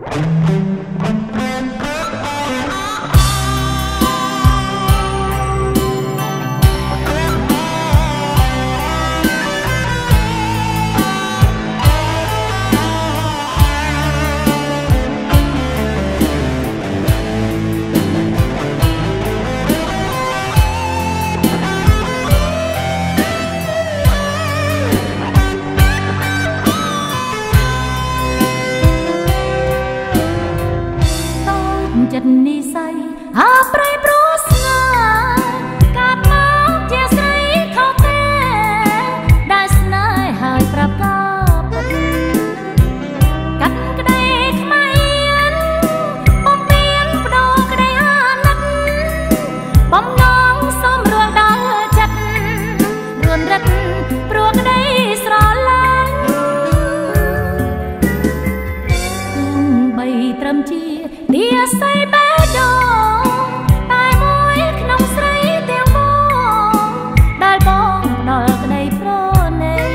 ចិត្តនិស័យអាប្រៃព្រោះស្នាកាត់មកជាស្រីខុសទេដែលស្នេហ៍ហើយប្រាប់ក៏ពិតកាត់ក្តីខ្មៃបំពេញបដូរក្តីអាណិតបំណងសុំរួលដល់ចិត្តរួនរឹកព្រោះក្តីស្រឡាញ់បីត្រឹមជានិស័យបេះដូងតែមួយក្នុងស្រីទាំងបងដែលបងដល់ក្តីប្រណី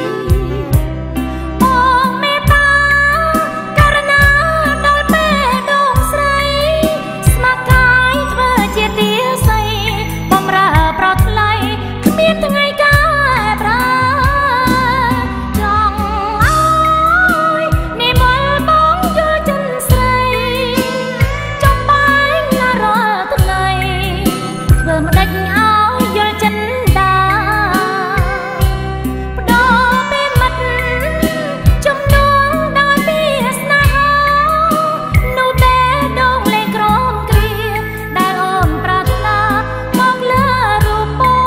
បងមេត្តាករណាដល់បេះដូងស្រីស្ម័គ្រកាយធ្វើជាទាស័យបំរើប្រថ្លៃគ្មានថ្ងៃកែប្រែចង់ឲ្យនិមលបងយល់ចិនស្រីមិនដេចឲ្យយល់ចិនដាបដោពេលមិត្តជំនួងដល់ពីស្នេហានោះបេះដូងលេងក្រំគ្រាដែលអូនប្រាថ្នាមកលើរូបបង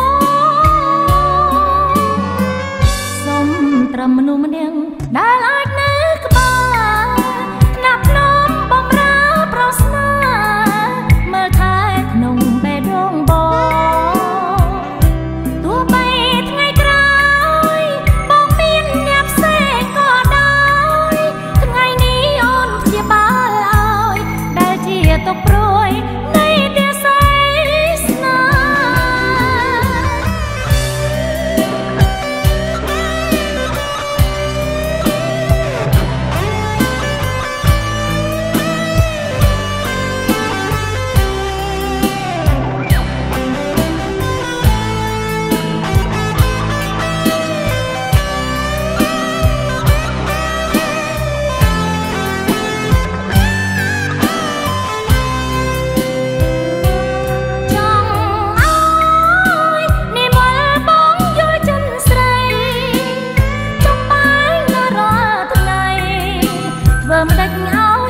សុំត្រឹមមនុស្សម្នាក់ដែលអាចនៅក្បែរណាប់ភ្នំបំរើប្រស្នាមើលថែក្នុងបេះដូងបងទោះបីថ្ងៃក្រោយបងមានអ្នកផ្សេងក៏ដោយថ្ងៃនេះអូនជាបាលឲ្យដែលជាទុកព្រួយនៃទាស័យស្នេហ៍មិនដេចឲ្យ